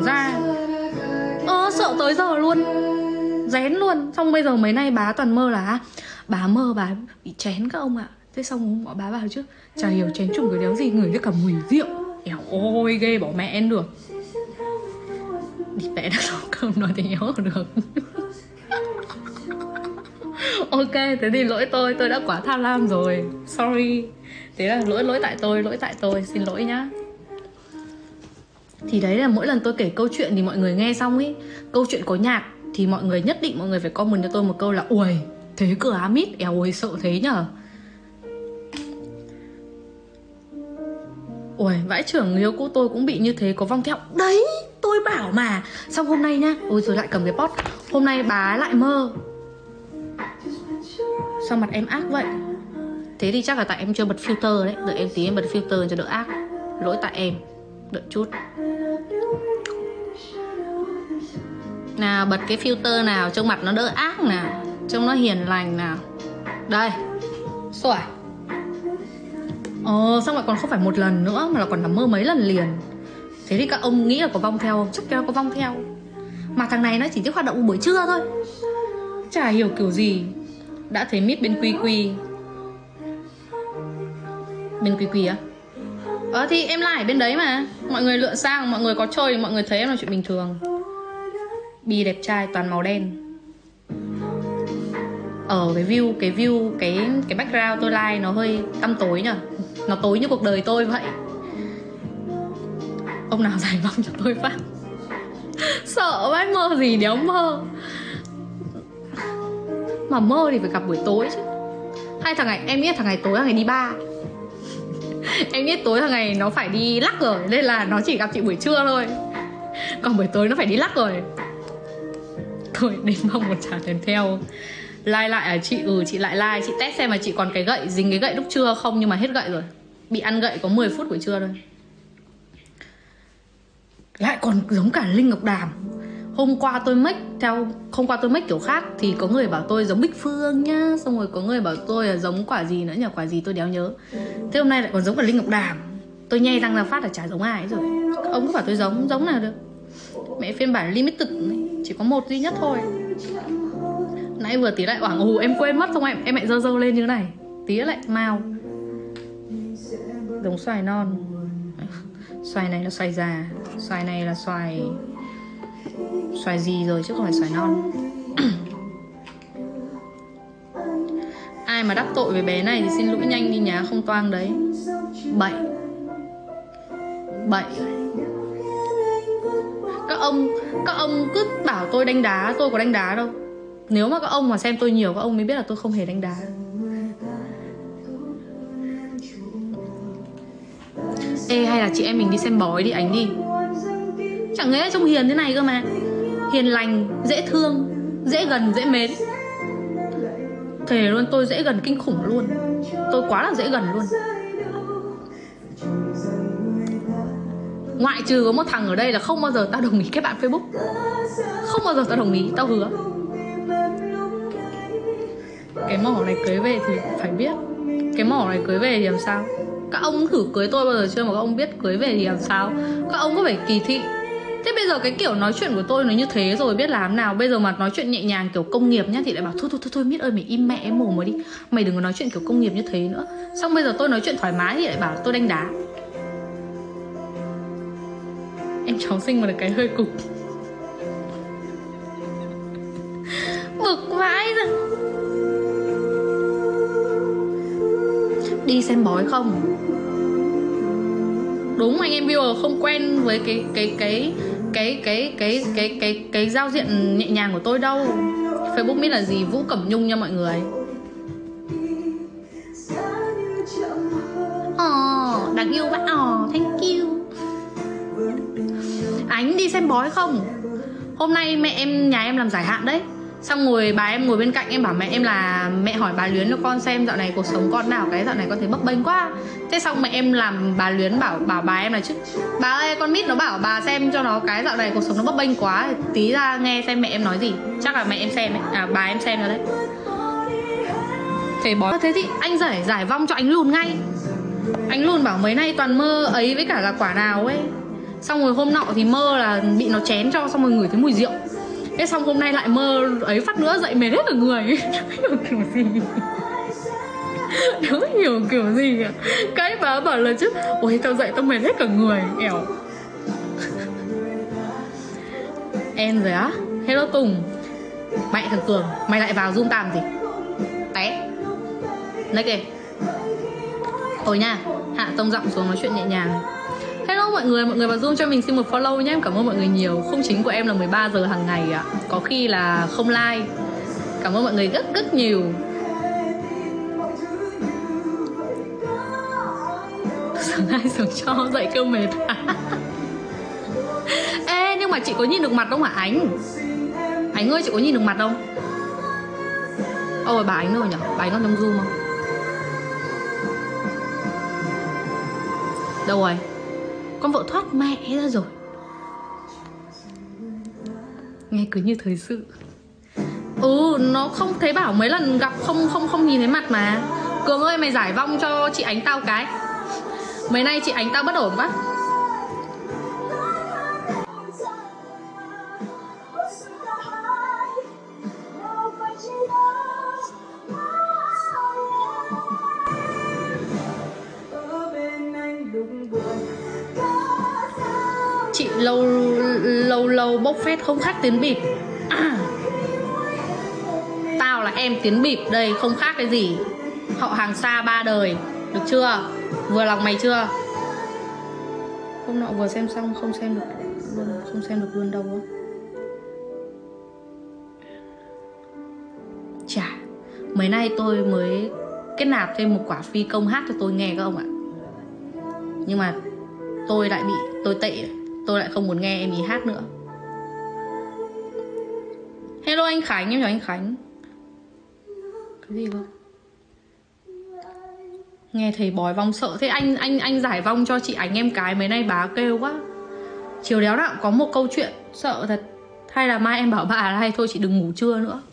ra. Sợ tới giờ luôn. Rén luôn. Xong bây giờ mấy nay bà toàn mơ là bà mơ bà bị chén các ông ạ. Thế xong bà bảo chứ chả hiểu chén trùng cái đéo gì, ngửi cái cả mùi rượu. Ẻo ôi ghê bỏ mẹ em được. Đi mẹ đã nấu cơm nói thì nhớ được. Ok, thế thì lỗi tôi đã quá tham lam rồi. Sorry. Thế là lỗi tại tôi, xin lỗi nhá. Thì đấy là mỗi lần tôi kể câu chuyện thì mọi người nghe xong ý, câu chuyện có nhạc thì mọi người nhất định mọi người phải comment cho tôi một câu là ui, thế cửa á mít, eo ôi sợ thế nhở. Ui, vãi trưởng người yêu cũ tôi cũng bị như thế, có vong theo. Đấy, tôi bảo mà. Xong hôm nay nhá, ôi rồi lại cầm cái pot. Hôm nay bà lại mơ. Sao mặt em ác vậy? Thế thì chắc là tại em chưa bật filter đấy. Đợi em tí em bật filter cho đỡ ác. Lỗi tại em. Đợi chút. Nào bật cái filter nào trông mặt nó đỡ ác nào, trông nó hiền lành nào. Đây. Xuôi. Xong lại còn không phải một lần nữa mà là còn nằm mơ mấy lần liền. Thế thì các ông nghĩ là có vong theo không? Chắc chắn có vong theo. Mà thằng này nó chỉ thích hoạt động buổi trưa thôi. Chả hiểu kiểu gì. Đã thấy mít bên quy quy. Bên quy quy á? Thì em like bên đấy mà. Mọi người lượn sang, mọi người có chơi thì mọi người thấy em là chuyện bình thường. Bi đẹp trai toàn màu đen. Cái background tôi like nó hơi tăm tối nhở. Nó tối như cuộc đời tôi vậy. Ông nào giải vong cho tôi phát. Sợ vãi, mơ gì đéo mơ. Mà mơ thì phải gặp buổi tối chứ. Hay thằng này, em biết thằng này tối thằng này đi bar. Em biết tối thằng này nó phải đi lắc rồi, nên là nó chỉ gặp chị buổi trưa thôi. Còn buổi tối nó phải đi lắc rồi. Thôi đến mong một trả tiền theo. Like lại à chị? Chị lại like. Chị test xem mà chị còn cái gậy, dính cái gậy lúc trưa không. Nhưng mà hết gậy rồi. Bị ăn gậy có 10 phút buổi trưa thôi. Lại còn giống cả Linh Ngọc Đàm. Hôm qua tôi make kiểu khác. Thì có người bảo tôi giống Bích Phương nhá. Xong rồi có người bảo tôi là giống quả gì nữa nhỉ. Quả gì tôi đéo nhớ. Thế hôm nay lại còn giống cả Linh Ngọc Đàm. Tôi nhay răng ra phát là chả giống ai rồi. Ông cứ bảo tôi giống nào được. Mẹ phiên bản limited chỉ có một duy nhất thôi. Nãy vừa tí lại hoảng em quên mất. Xong em lại dơ lên như thế này. Tí lại mau. Giống xoài non. Xoài này là xoài già. Xoài này là xoài gì rồi chứ không phải xoài non. Ai mà đắc tội với bé này thì xin lỗi nhanh đi nhá, không toang đấy. Bậy. Các ông cứ bảo tôi đánh đá. Tôi có đánh đá đâu. Nếu mà các ông mà xem tôi nhiều, các ông mới biết là tôi không hề đánh đá. Ê, hay là chị em mình đi xem bói đi, Ánh đi. Chẳng nghe trông hiền thế này cơ mà. Hiền lành, dễ thương, dễ gần, dễ mến. Thề luôn, tôi dễ gần kinh khủng luôn. Tôi quá là dễ gần luôn. Ngoại trừ có một thằng ở đây là không bao giờ tao đồng ý kết bạn Facebook. Không bao giờ tao đồng ý, tao hứa. Cái mỏ này cưới về thì phải biết. Cái mỏ này cưới về thì làm sao? Các ông thử cưới tôi bao giờ chưa mà các ông biết cưới về thì làm sao? Các ông có phải kỳ thị. Thế bây giờ cái kiểu nói chuyện của tôi nó như thế rồi, biết làm nào. Bây giờ mà nói chuyện nhẹ nhàng kiểu công nghiệp nhá thì lại bảo thôi Mít ơi mày im mẹ em mồm mà đi. Mày đừng có nói chuyện kiểu công nghiệp như thế nữa. Xong bây giờ tôi nói chuyện thoải mái thì lại bảo tôi đánh đá. Em cháu sinh mà được cái hơi cục. Bực vãi rồi. Đi xem bói không? Đúng, anh em viewer không quen với cái giao diện nhẹ nhàng của tôi đâu. Facebook biết là gì, Vũ Cẩm Nhung nha mọi người. Đáng yêu quá. Thank you. Ánh đi xem bói không? Hôm nay nhà em làm giải hạn đấy. Xong rồi bà em ngồi bên cạnh em bảo mẹ em là mẹ hỏi bà Luyến cho con xem dạo này cuộc sống con nào, cái dạo này con thấy bấp bênh quá. Thế xong mẹ em làm bà Luyến bảo bà em là chứ bà ơi con Mít nó bảo bà xem cho nó cái dạo này cuộc sống nó bấp bênh quá. Tí ra nghe xem mẹ em nói gì. Chắc là mẹ em xem ấy. Bà em xem rồi đấy. Thế bói thế thì anh giải vong cho anh Lùn ngay. Anh Lùn bảo mấy nay toàn mơ ấy với cả là quả nào ấy. Xong rồi hôm nọ thì mơ là bị nó chén cho, xong rồi ngửi thấy mùi rượu. Thế xong hôm nay lại mơ ấy phát nữa, dậy mệt hết cả người. Kiểu gì Đéo hiểu kiểu gì cả. Cái bà bảo là chứ ôi tao dậy tao mệt hết cả người. Ẻo. Em rồi á. Hello Tùng. Mẹ thằng Cường, mày lại vào Zoom tạm gì? Té. Đấy kìa. Thôi nha, hạ tông giọng xuống nói chuyện nhẹ nhàng. Hello mọi người vào Zoom cho mình xin một follow nhé. Cảm ơn mọi người nhiều. Khung chính của em là 13 giờ hàng ngày ạ. Có khi là không like. Cảm ơn mọi người rất nhiều. Sáng ai sáng cho dậy kêu mệt. Ê nhưng mà chị có nhìn được mặt không hả Ánh? Ánh ơi chị có nhìn được mặt không? Ôi bà Ánh rồi nhỉ? Bà Ánh còn trong Zoom không? Đâu rồi? Con vợ thoát mẹ ra rồi. Nghe cứ như thời sự. Nó không thấy bảo mấy lần gặp không nhìn thấy mặt mà. Cường ơi mày giải vong cho chị Ánh tao cái. Mấy nay chị Ánh tao bất ổn quá. Chị lâu bốc phét không khác tiến bịp. Tao là em tiến bịp đây, không khác cái gì. Họ hàng xa 3 đời. Được chưa? Vừa lòng mày chưa? Hôm nọ vừa xem xong không xem được luôn đâu á. Chà, mấy nay tôi mới kết nạp thêm một quả phi công hát cho tôi nghe các ông ạ. Nhưng mà tôi lại bị tôi tệ. Tôi lại không muốn nghe em ý hát nữa. Hello anh Khánh, em chào anh Khánh. Cái gì cơ? Nghe thầy bói vong sợ. Thế anh giải vong cho chị Ánh em cái. Mấy nay bà kêu quá. Chiều đéo nào có một câu chuyện sợ thật. Hay là mai em bảo bà là hay thôi chị đừng ngủ trưa nữa.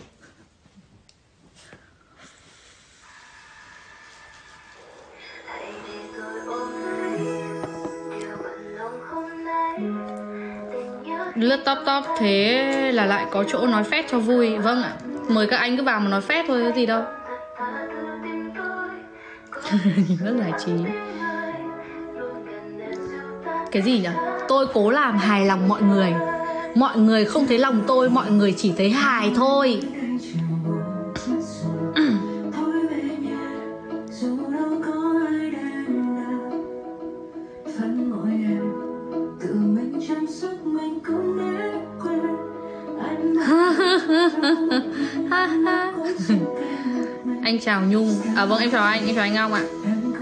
Lướt top thế là lại có chỗ nói phét cho vui. Vâng ạ. Mời các anh cứ vào mà nói phét thôi, cái gì đâu. Rất giải trí. Cái gì nhỉ? Tôi cố làm hài lòng mọi người. Mọi người không thấy lòng tôi, mọi người chỉ thấy hài thôi. Anh chào Nhung. Vâng em chào anh Ngong ạ.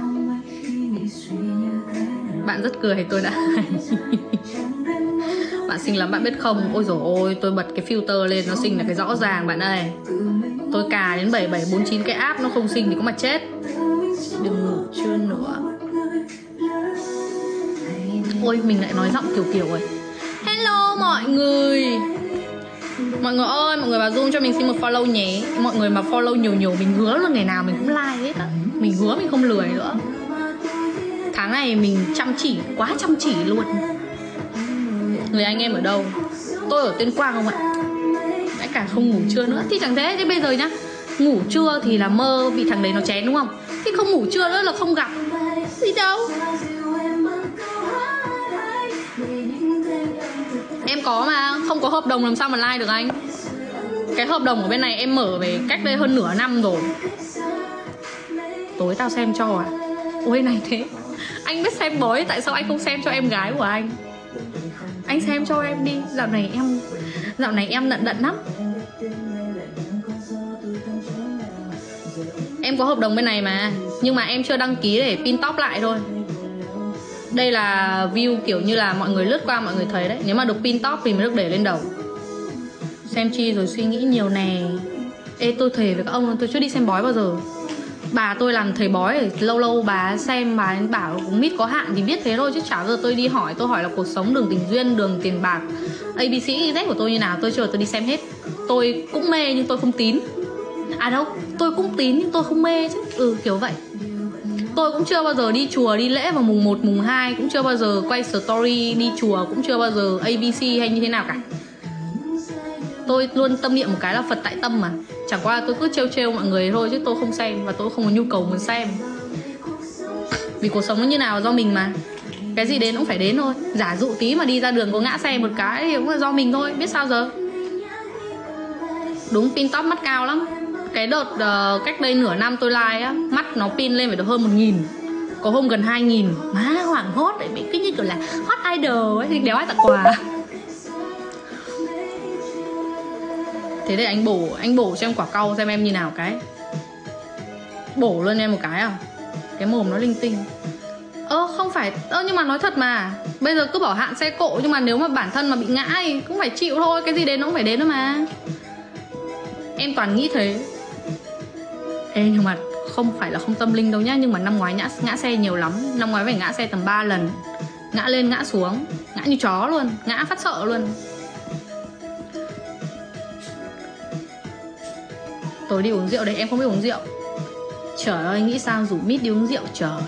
Bạn rất cười tôi đã. Bạn xinh lắm bạn biết không? Ôi dồi ôi tôi bật cái filter lên nó xinh là cái rõ ràng bạn ơi. Tôi cà đến 7749 cái app nó không xinh thì có mà chết. Đừng ngủ trưa nữa. Ôi mình lại nói giọng kiểu rồi. Hello mọi người. Mọi người ơi, mọi người vào Zoom cho mình xin một follow nhé. Mọi người mà follow nhiều mình hứa là ngày nào mình cũng like hết á. Mình hứa mình không lười nữa. Tháng này mình chăm chỉ, quá chăm chỉ luôn. Người anh em ở đâu? Tôi ở Tuyên Quang không ạ? Lại cả không ngủ trưa nữa. Thì chẳng thế, thế bây giờ nhá. Ngủ trưa thì là mơ bị thằng đấy nó chén đúng không? Thì không ngủ trưa nữa là không gặp. Gì đâu. Em có mà, không có hợp đồng làm sao mà like được anh. Cái hợp đồng ở bên này em mở về cách đây hơn nửa năm rồi. Tối tao xem cho à? Ôi này thế. Anh biết xem bói, tại sao anh không xem cho em gái của anh? Anh xem cho em đi. Dạo này em nận đận lắm. Em có hợp đồng bên này mà. Nhưng mà em chưa đăng ký để pin top lại thôi. Đây là view kiểu như là mọi người lướt qua mọi người thấy đấy. Nếu mà được pin top thì mới được để lên đầu. Xem chi rồi suy nghĩ nhiều nè. Ê tôi thề với các ông, tôi chưa đi xem bói bao giờ. Bà tôi làm thầy bói, lâu lâu bà xem bà bảo mít có hạn thì biết thế thôi. Chứ chả bao giờ tôi đi hỏi. Tôi hỏi là cuộc sống, đường tình duyên, đường tiền bạc, ABC, Z của tôi như nào. Tôi chưa tôi đi xem hết. Tôi cũng mê nhưng tôi không tín. À đâu, tôi cũng tín nhưng tôi không mê chứ. Kiểu vậy. tôi cũng chưa bao giờ đi chùa đi lễ vào mùng 1, mùng 2, cũng chưa bao giờ quay story đi chùa, cũng chưa bao giờ ABC hay như thế nào cả. Tôi luôn tâm niệm một cái là Phật tại tâm mà. Chẳng qua tôi cứ trêu mọi người thôi, chứ tôi không xem và tôi không có nhu cầu muốn xem. Vì cuộc sống nó như nào do mình mà. Cái gì đến cũng phải đến thôi. Giả dụ tí mà đi ra đường có ngã xe một cái thì cũng là do mình thôi, biết sao giờ. Đúng, pin top mắt cao lắm. Cái đợt cách đây nửa năm tôi live á, mắt nó pin lên phải được hơn 1.000. Có hôm gần 2.000. Má hoảng hốt đấy, bị cứ như kiểu là hot idol ấy, thì đéo ai tặng quà. Thế để anh bổ cho em quả cau xem em như nào cái. Bổ luôn em một cái à? Cái mồm nó linh tinh. Không phải, nhưng mà nói thật mà. Bây giờ cứ bảo hạn xe cộ, nhưng mà nếu mà bản thân mà bị ngã thì cũng phải chịu thôi. Cái gì đến nó cũng phải đến thôi mà. Em toàn nghĩ thế. Nhưng mà không phải là không tâm linh đâu nhá. Nhưng mà năm ngoái ngã xe nhiều lắm. Năm ngoái phải ngã xe tầm 3 lần. Ngã lên ngã xuống, ngã như chó luôn, ngã phát sợ luôn. Tối đi uống rượu đấy, em không biết uống rượu. Trời ơi, nghĩ sao rủ Mít đi uống rượu trời.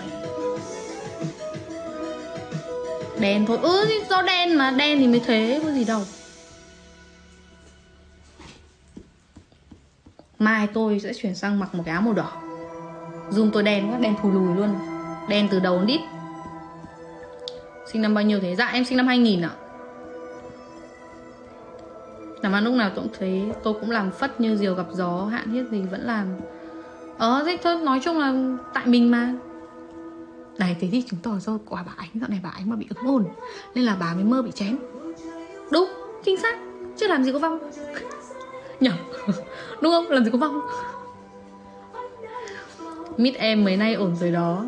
Đen thôi, do đen mà, đen thì mới thế, có gì đâu. Mai tôi sẽ chuyển sang mặc một cái áo màu đỏ. Zoom tôi đen quá, đen thùi lùi luôn. Đen từ đầu đến đít. Sinh năm bao nhiêu thế? Dạ em sinh năm 2000 ạ. Làm ăn lúc nào tôi cũng thấy tôi cũng làm phất như diều gặp gió, hạn thiết gì vẫn làm. Thế thôi, nói chung là tại mình mà. Này, thế thì chứng tỏ do quả bà Ánh, dạo này bà Ánh mà bị ứng ồn nên là bà mới mơ bị chém. Đúng, chính xác, chứ làm gì có vong. Nhở, đúng không? Làm gì có vong. Mít em mấy nay ổn rồi đó.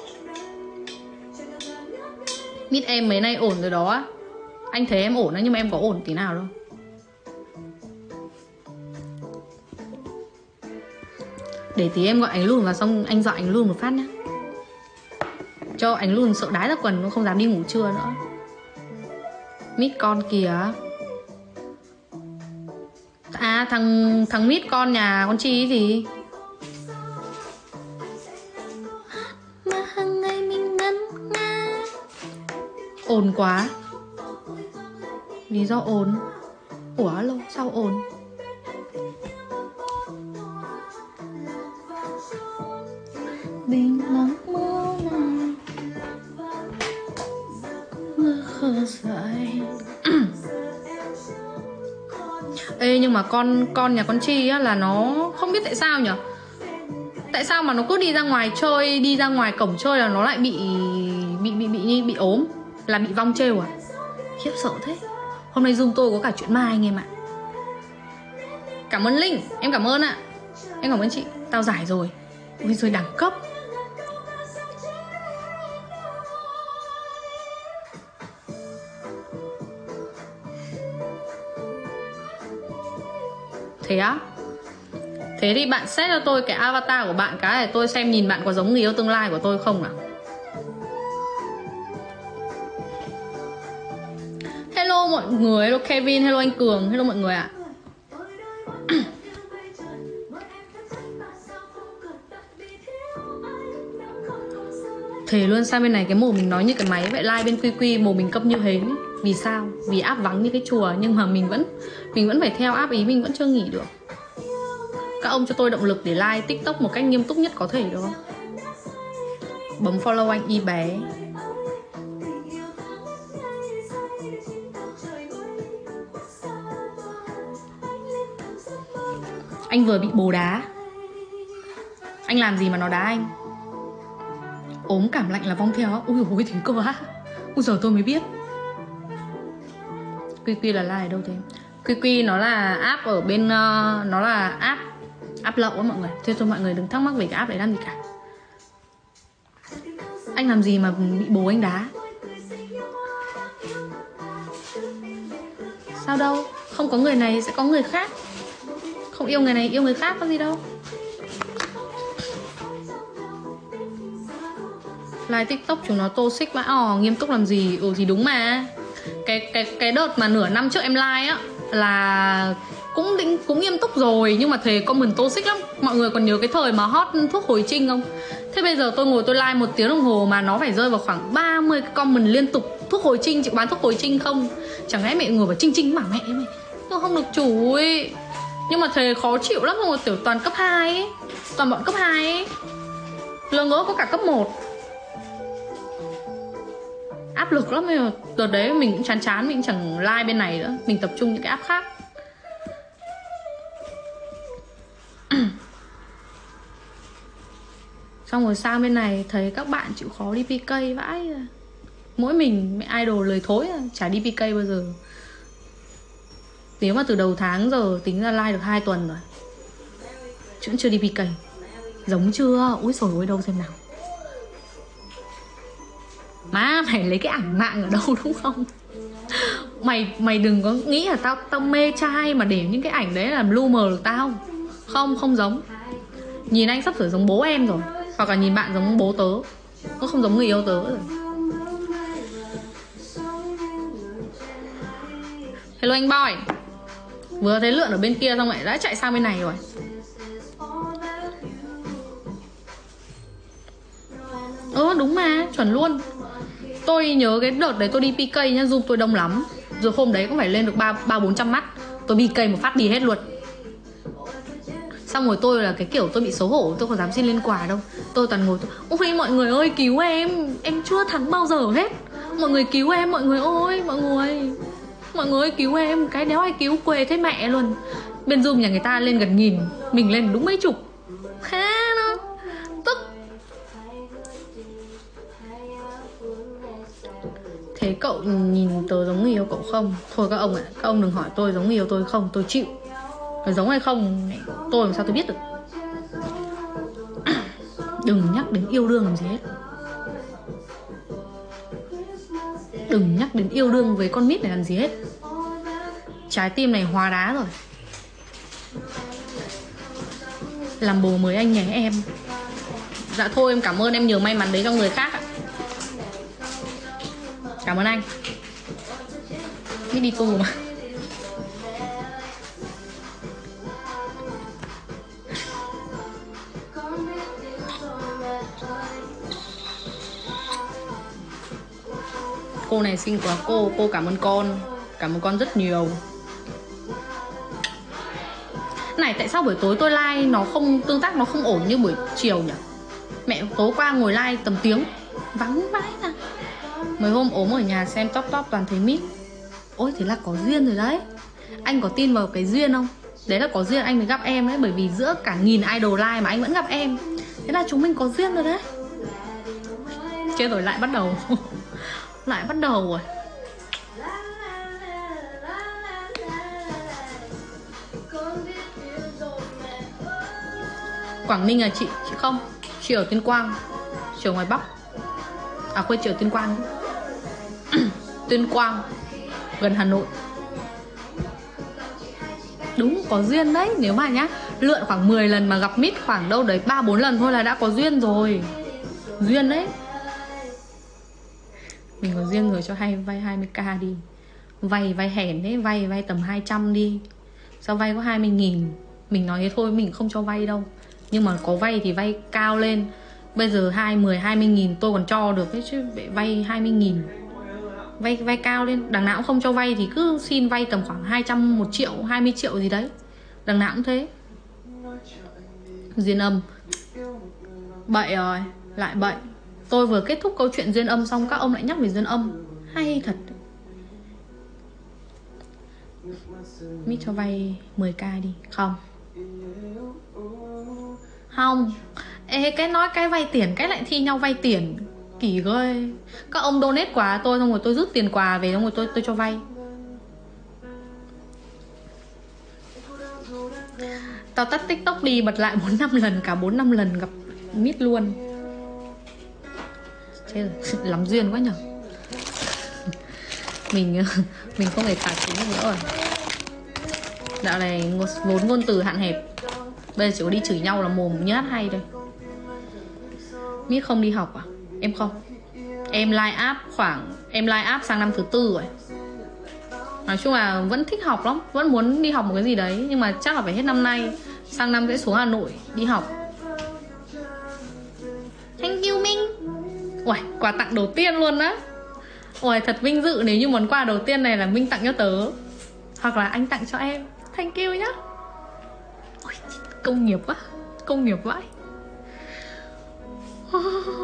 Mít em mấy nay ổn rồi đó. Anh thấy em ổn đó, nhưng mà em có ổn tí nào đâu. Để tí em gọi anh Lùn vào xong anh dọa anh Lùn một phát nhá. Cho anh Lùn sợ đái ra quần, nó không dám đi ngủ trưa nữa. Mít con kìa. À thằng Mít con nhà con Chi gì. Mà hàng ngày mình ngân nga. Ồn quá. Lý do ồn. Ủa alo, sao ồn? Bình lặng mơ này mưa khờ dại. Ê, nhưng mà con nhà con Chi á là nó không biết tại sao nhở. Tại sao mà nó cứ đi ra ngoài chơi, đi ra ngoài cổng chơi là nó lại bị ốm, là bị vong trêu à? Khiếp sợ thế. Hôm nay Zoom tôi có cả chuyện ma anh em ạ. Cảm ơn Linh, em cảm ơn ạ. Em cảm ơn chị, tao giải rồi. Ôi rồi đẳng cấp. Thế á? Thế thì bạn set cho tôi cái avatar của bạn cái để tôi xem nhìn bạn có giống người yêu tương lai của tôi không nào. Hello mọi người, hello Kevin, hello anh Cường, hello mọi người ạ. Thề luôn, sang bên này cái mồm mình nói như cái máy vậy, like bên QQ mồm mình câm như hến ấy. Vì sao? Vì app vắng như cái chùa, nhưng mà mình vẫn phải theo app ý, mình vẫn chưa nghỉ được. Các ông cho tôi động lực để like TikTok một cách nghiêm túc nhất có thể được không? Bấm follow anh Y bé. Anh vừa bị bồ đá. Anh làm gì mà nó đá anh? Ốm cảm lạnh là vong theo á? Ui dồi ôi, thính cơ á. Ui giờ tôi mới biết. QQ là like đâu thế? QQ nó là app ở bên nó là app lậu á mọi người. Thế thôi mọi người đừng thắc mắc về cái app đấy làm gì cả. Anh làm gì mà bị bố anh đá? Sao đâu? Không có người này sẽ có người khác. Không yêu người này yêu người khác có gì đâu. Like TikTok chúng nó toxic vãi. Nghiêm túc làm gì? Thì đúng mà. Cái đợt mà nửa năm trước em like á là cũng nghiêm túc rồi, nhưng mà thề comment toxic lắm. Mọi người còn nhớ cái thời mà hot thuốc hồi trinh không? Thế bây giờ tôi ngồi tôi like 1 tiếng đồng hồ mà nó phải rơi vào khoảng 30 cái comment liên tục: thuốc hồi trinh, chị có bán thuốc hồi trinh không? Chẳng lẽ mẹ ngồi vào trinh mà mẹ mày tôi không được chủ ấy. Nhưng mà thề khó chịu lắm, rồi tiểu toàn cấp 2 ấy, toàn bọn cấp 2 ấy, lỡ ngỡ có cả cấp 1. Áp lực lắm. Bây giờ đợt đấy mình cũng chán, mình chẳng like bên này nữa, mình tập trung những cái app khác. Xong rồi sang bên này thấy các bạn chịu khó đi PK vãi. Mỗi mình mẹ idol lời thối, chả đi PK bao giờ. Nếu mà từ đầu tháng giờ tính ra like được 2 tuần rồi, vẫn chưa đi PK. Giống chưa? Úi xồi ôi đâu xem nào. Má mày lấy cái ảnh mạng ở đâu đúng không? Mày đừng có nghĩ là tao mê trai mà để những cái ảnh đấy làm lu mờ được tao. Không giống. Nhìn anh sắp sửa giống bố em rồi, hoặc là nhìn bạn giống bố tớ, nó không giống người yêu tớ rồi. Hello anh Boy. Vừa thấy lượn ở bên kia xong lại đã chạy sang bên này rồi. Đúng mà, chuẩn luôn. Tôi nhớ cái đợt đấy tôi đi PK nhá, Zoom tôi đông lắm. Rồi hôm đấy cũng phải lên được 300-400 mắt. Tôi PK một phát đi hết luôn. Xong rồi tôi là cái kiểu tôi bị xấu hổ, tôi không dám xin lên quà đâu. Tôi toàn ngồi ôi mọi người ơi cứu em chưa thắng bao giờ hết. Mọi người cứu em, mọi người ơi, mọi người ơi cứu em. Cái đéo ai cứu, quê thế mẹ luôn. Bên Zoom nhà người ta lên gần 1000, mình lên đúng mấy chục. Khá nó tức. Thế cậu nhìn tớ giống người yêu cậu không? Thôi các ông ạ, các ông đừng hỏi tôi giống người yêu tôi không, tôi chịu. Nói giống hay không, tôi làm sao tôi biết được. Đừng nhắc đến yêu đương làm gì hết. Đừng nhắc đến yêu đương với con mít này làm gì hết. Trái tim này hóa đá rồi. Làm bồ mới anh nhé em. Dạ thôi em cảm ơn, em nhường may mắn đấy cho người khác ạ. Cảm ơn anh. Mít đi tù mà. Cô này xinh quá, cô cảm ơn con. Cảm ơn con rất nhiều. Này tại sao buổi tối tôi like nó không tương tác, nó không ổn như buổi chiều nhỉ? Mẹ tối qua ngồi like tầm tiếng vắng vãi ra. Mấy hôm ốm ở nhà xem top toàn thấy mít. Ôi thế là có duyên rồi đấy. Anh có tin vào cái duyên không? Đấy là có duyên anh mới gặp em đấy. Bởi vì giữa cả 1000 idol like mà anh vẫn gặp em. Thế là chúng mình có duyên rồi đấy. Chết rồi, lại bắt đầu. Lại bắt đầu rồi. Quảng Ninh à chị không, chị ở Tuyên Quang, chị ở ngoài Bắc. À quên, chị ở Tuyên Quang. Tuyên Quang, gần Hà Nội. Đúng, có duyên đấy. Nếu mà nhá, lượn khoảng 10 lần mà gặp mít khoảng đâu đấy 3-4 lần thôi là đã có duyên rồi. Duyên đấy. Mình có duyên rồi cho hay vay 20k đi. Vay hèn đấy, vay tầm 200 đi. Sao vay có 20.000? Mình nói thế thôi, mình không cho vay đâu. Nhưng mà có vay thì vay cao lên. Bây giờ 20.000 tôi còn cho được ấy chứ, vay 20.000 vay cao lên. Đằng nào cũng không cho vay thì cứ xin vay tầm khoảng 200, 1 triệu, 20 triệu gì đấy. Đằng nào cũng thế. Duyên âm. Bậy rồi, lại bậy. Tôi vừa kết thúc câu chuyện duyên âm xong các ông lại nhắc về duyên âm. Hay thật. Mít cho vay 10k đi. Không. Không. Ê, cái nói cái vay tiền, cái lại thi nhau vay tiền. Kỳ ơi. Các ông donate quà tôi xong rồi tôi rút tiền quà về, xong rồi tôi cho vay. Tao tắt TikTok đi, bật lại 4-5 lần. Cả 4-5 lần gặp mít luôn. Chết rồi, lắm duyên quá nhở. Mình không thể thả chính nữa rồi. Dạo này vốn ngôn từ hạn hẹp. Bây giờ chỉ có đi chửi nhau là mồm nhát hay thôi. Mít không đi học à? Em không. Em live app sang năm thứ 4 rồi. Nói chung là vẫn thích học lắm, vẫn muốn đi học một cái gì đấy. Nhưng mà chắc là phải hết năm nay, sang năm sẽ xuống Hà Nội đi học. Thank you Minh. Uầy, quà tặng đầu tiên luôn á. Uầy, thật vinh dự nếu như món quà đầu tiên này là Minh tặng cho tớ, hoặc là anh tặng cho em. Thank you nhá. Ôi, công nghiệp quá, công nghiệp vãi.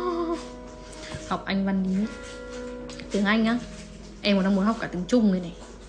Học Anh văn đi. Tiếng Anh á, em còn đang muốn học cả tiếng Trung đây này.